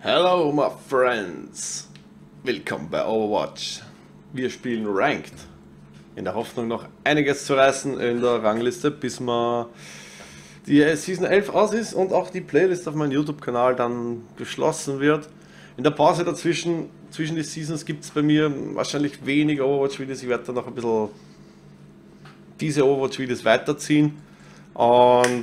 Hello my friends, willkommen bei Overwatch. Wir spielen Ranked, in der Hoffnung noch einiges zu reißen in der Rangliste, bis mal die Season 11 aus ist und auch die Playlist auf meinem YouTube-Kanal dann geschlossen wird. In der Pause dazwischen, zwischen die Seasons, gibt es bei mir wahrscheinlich weniger Overwatch-Videos. Ich werde dann noch ein bisschen diese Overwatch-Videos weiterziehen und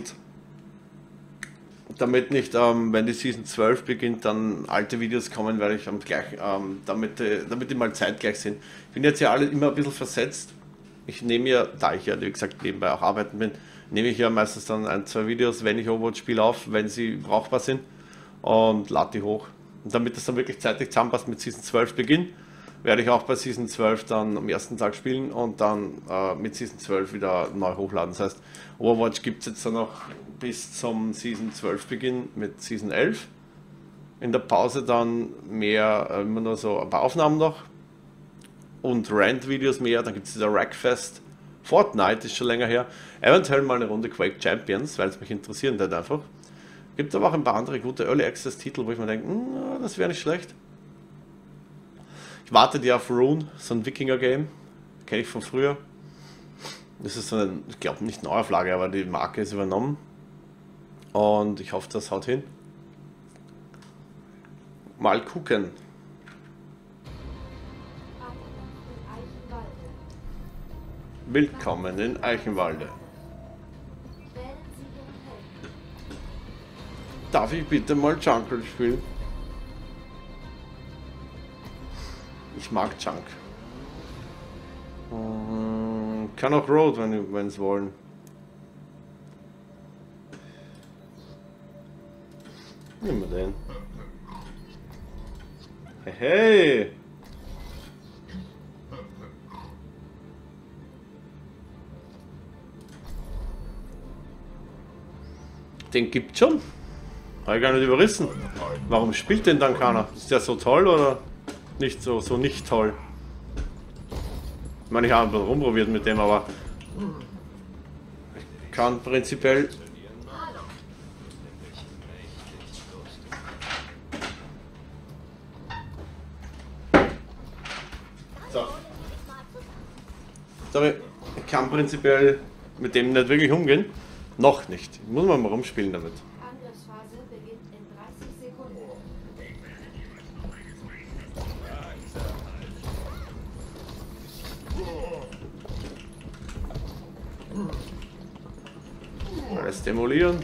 damit nicht, wenn die Season 12 beginnt, dann alte Videos kommen, werde ich damit die mal zeitgleich sind. Ich bin jetzt ja alle immer ein bisschen versetzt. Ich nehme ja, da ich ja wie gesagt nebenbei auch arbeiten bin, nehme ich ja meistens dann ein, zwei Videos, wenn ich Overwatch spiele, auf, wenn sie brauchbar sind, und lade die hoch. Und damit das dann wirklich zeitlich zusammenpasst mit Season 12 Beginn, werde ich auch bei Season 12 dann am ersten Tag spielen und dann mit Season 12 wieder neu hochladen. Das heißt, Overwatch gibt es jetzt dann noch bis zum Season 12 Beginn mit Season 11. In der Pause dann mehr, immer nur so ein paar Aufnahmen noch und Rant-Videos mehr. Dann gibt es dieser Wreckfest. Fortnite ist schon länger her. Eventuell mal eine Runde Quake Champions, weil es mich interessieren wird einfach. Gibt aber auch ein paar andere gute Early Access Titel, wo ich mir denke, das wäre nicht schlecht. Ich warte ja auf Rune, so ein Wikinger-Game, kenne ich von früher. Das ist so eine, ich glaube nicht Neuauflage, aber die Marke ist übernommen. Und ich hoffe, das haut hin. Mal gucken. Willkommen in Eichenwalde. Darf ich bitte mal Jungle spielen? Ich mag Junk. Kann auch Road, wenn es wollen. Nehmen wir den. Hey! Den gibt's schon. Habe ich gar nicht überrissen. Warum spielt denn dann keiner? Ist der so toll oder nicht so nicht toll? Ich meine, ich habe ein bisschen rumprobiert mit dem, aber ich kann prinzipiell. So. Sorry, ich kann prinzipiell mit dem nicht wirklich umgehen. Noch nicht. Ich muss mal rumspielen damit. Angriffsphase beginnt in 30 Sekunden. Alles demolieren.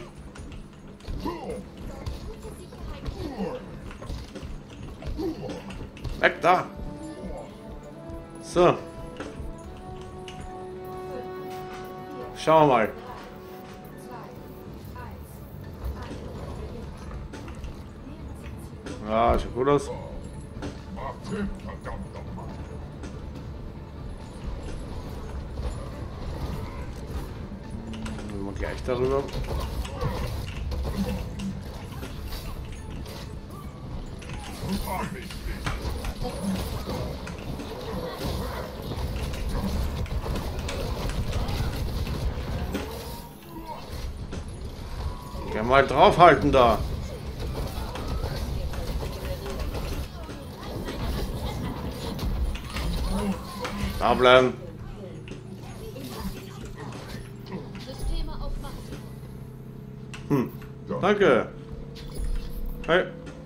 Weg da! So. Schauen wir mal. Ja, sieht gut aus. Nehmen wir gleich darüber. Geh mal draufhalten da. Da bleiben. Danke. Hey.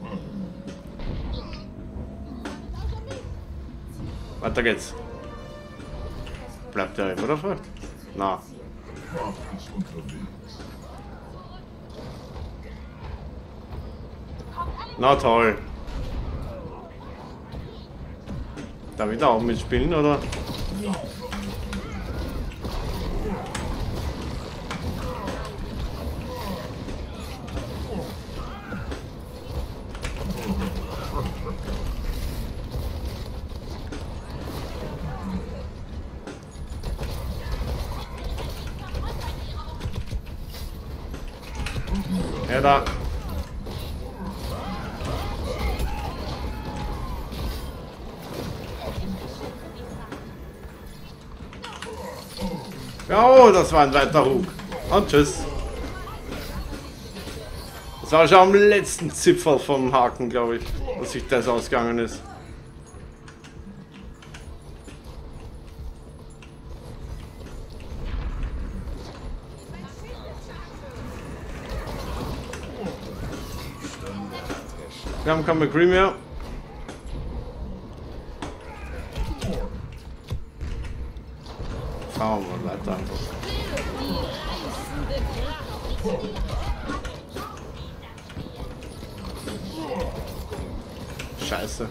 Weiter geht's. Bleibt der immer da fragt? Na. Na toll. Darf ich da auch mitspielen, oder? Ja, da. Ja, oh, das war ein weiter Hug. Und tschüss. Das war schon am letzten Zipfel vom Haken, glaube ich, dass sich das ausgegangen ist. Wir haben kein McCree mehr. Fahren wir weiter einfach. Scheiße.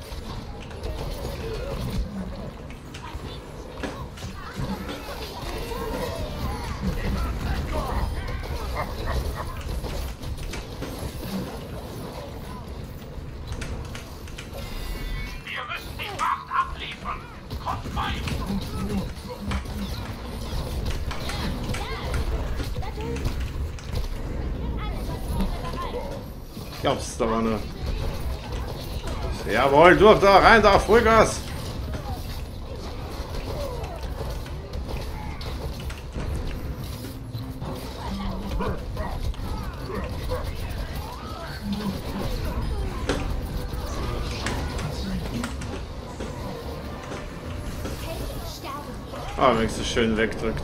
Glaubst du aber nur. Jawohl, durch da, rein da, Vollgas! Ah, wenn es so schön wegdrückt.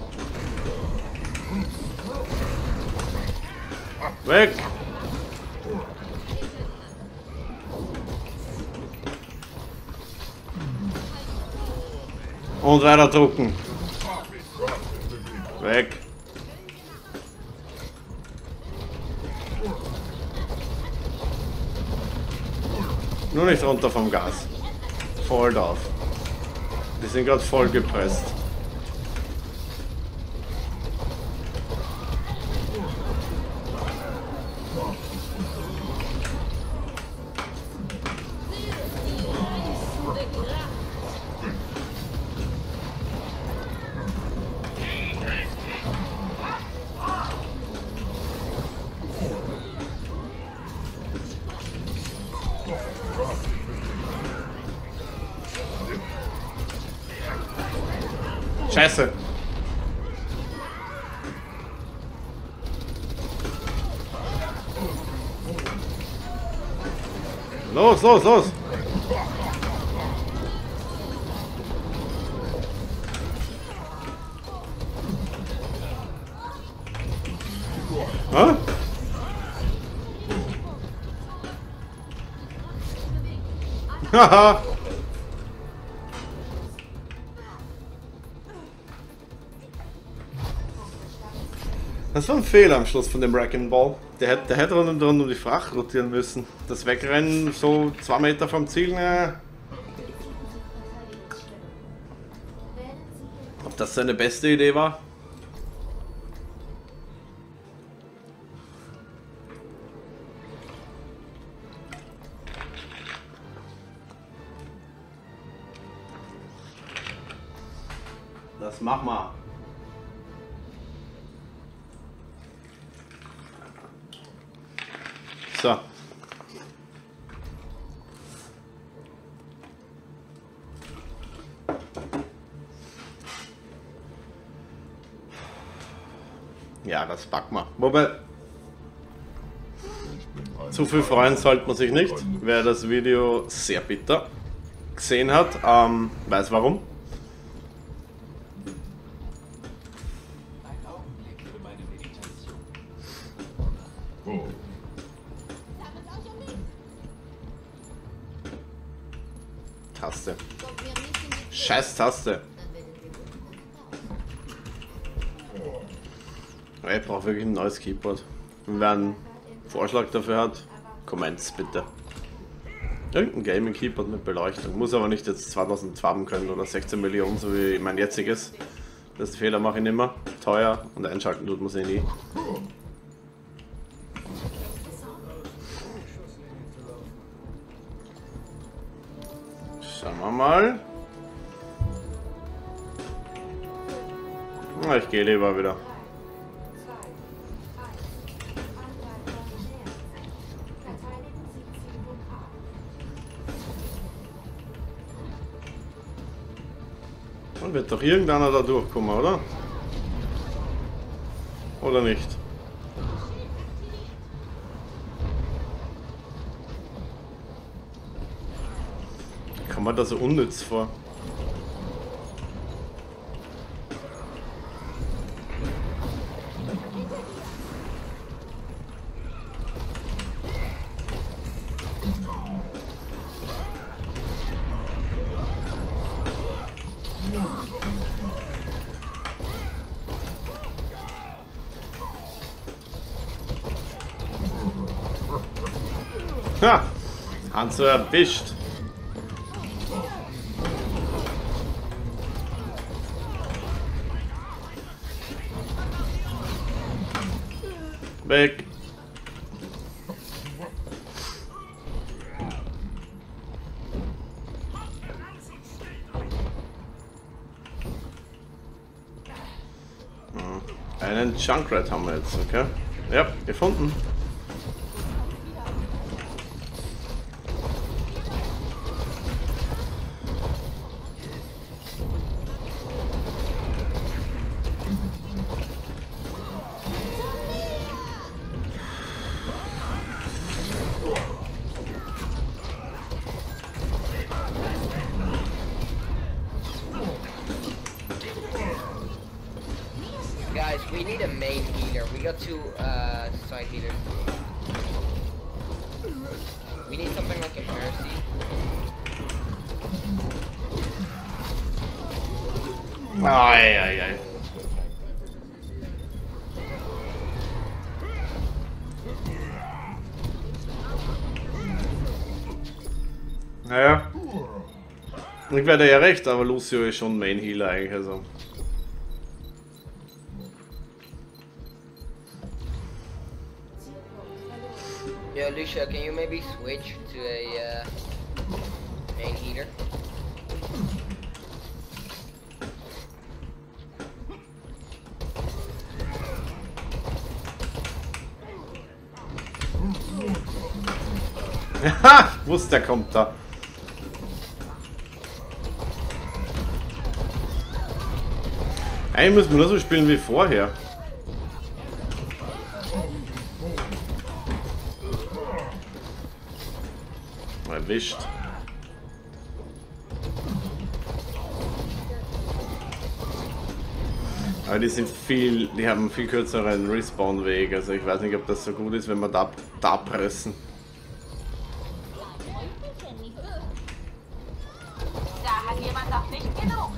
Weg! Und weiter drucken. Weg. Nur nicht runter vom Gas. Voll drauf. Die sind gerade voll gepresst. Scheiße. Los, los, los. Hä? Haha. Das war ein Fehler am Schluss von dem Wrecking Ball. Der hätte rund um die Fracht rotieren müssen. Das Wegrennen so 2 Meter vom Ziel. Ob das seine beste Idee war? Das mach mal. So. Ja, das packen wir. Wobei, zu viel freuen sollte man sich nicht. Wer das Video sehr bitter gesehen hat, weiß warum. Taste. Scheiß Taste. Ich brauche wirklich ein neues Keyboard. Und wer einen Vorschlag dafür hat, Comments bitte. Irgendein Gaming Keyboard mit Beleuchtung. Muss aber nicht jetzt 2000 Farben können oder 16 Millionen, so wie mein jetziges. Das Fehler mache ich nicht mehr. Teuer und einschalten tut man sie nie. Schauen wir mal. Na, ich gehe lieber wieder. Dann wird doch irgendeiner da durchkommen, oder? Oder nicht? Kommt mir da so unnütz vor. Ha! Hanzo erwischt. Weg. Einen Junkrat haben wir jetzt, okay? Ja, gefunden. Guys, we need a main healer. We got two side healers. We need something like a Mercy. Ai, ai, ai. Naja. Ich werde ja recht, aber Lucio ist schon Main Healer eigentlich, also. Yo, Lucia, can you maybe switch to a main healer? Ha! Wusste, der kommt da. Eigentlich muss man nur so spielen wie vorher. Erwischt. Aber die sind die haben einen viel kürzeren Respawn-Weg. Also ich weiß nicht, ob das so gut ist, wenn wir da pressen. Da hat jemand noch nicht genug.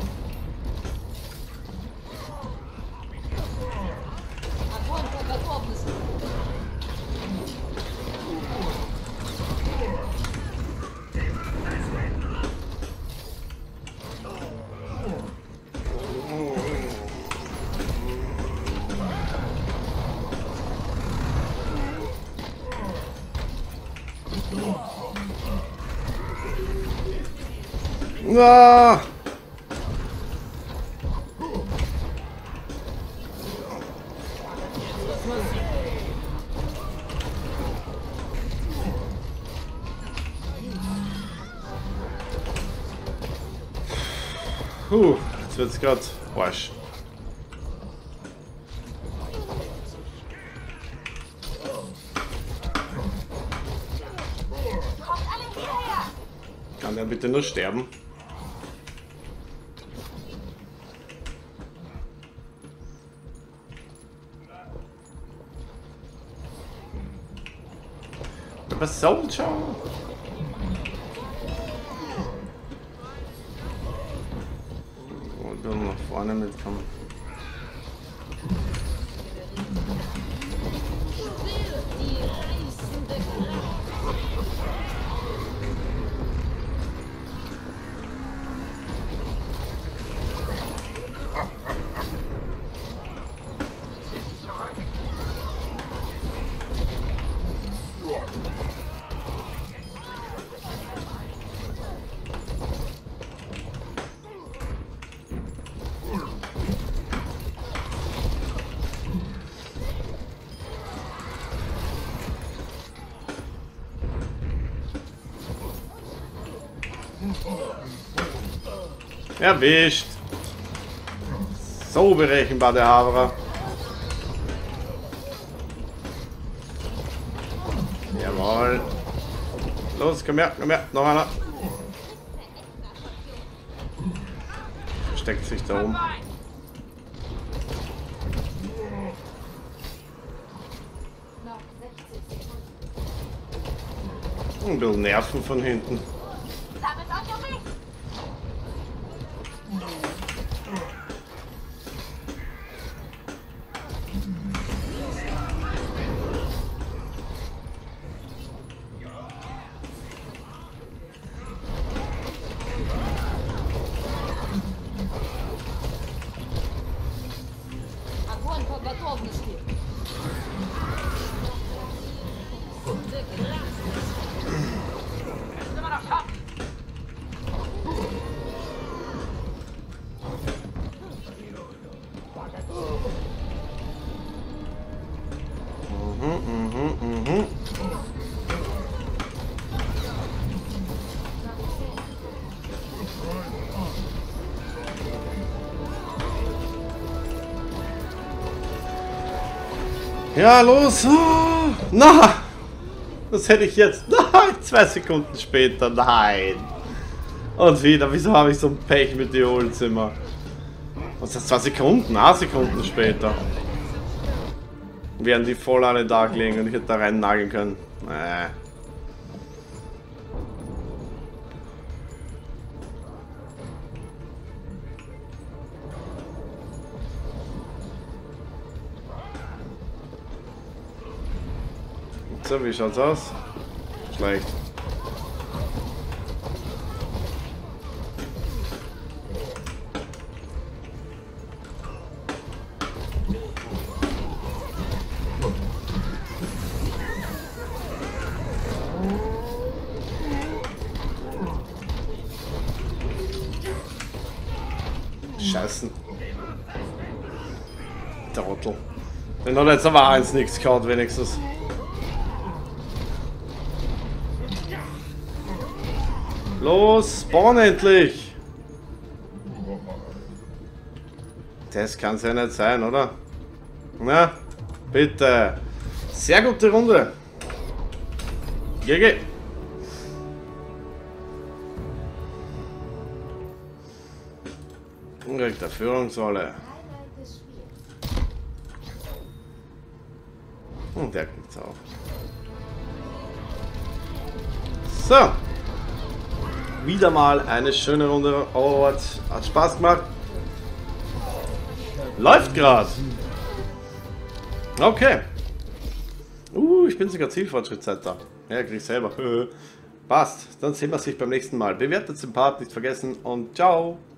Ah! Jetzt wird's grad Arsch. Kann der bitte nur sterben? Was soll schon? Und dann nach vorne mitkommen. Erwischt. So berechenbar der Haberer. Jawohl. Los, komm her, noch einer. versteckt sich da oben. Ein bisschen Nerven von hinten. Sammelt euch um mich! Огонь по готовности. Ist immer noch scharf! Ja, los! Oh, na! Was hätte ich jetzt? Nein! 2 Sekunden später. Nein! Und wieder, wieso habe ich so ein Pech mit den Hohlzimmer? Was ist das? 2 Sekunden? 8 Sekunden später. Wären die voll an den Tag liegen und ich hätte da rein nageln können. So, wie schaut's aus? Schlecht. Scheißen. Trottel. Den hat jetzt aber eins nichts gehabt, wenigstens. Los, spawn endlich! Das kann es ja nicht sein, oder? Na, bitte. Sehr gute Runde. GG. Und kriegt der Führungsrolle. Und der kriegt's auch. So. Wieder mal eine schöne Runde Overwatch. Hat Spaß gemacht. Läuft gerade. Okay. Ich bin sogar Zielfortschrittsseiter. Ja, krieg ich selber. Passt. Dann sehen wir sich beim nächsten Mal. Bewertet den Part, nicht vergessen und ciao.